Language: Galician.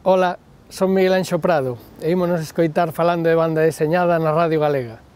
Ola, son Miguel Anxo Prado e ímonos escoitar falando de banda deseñada na Radio Galega.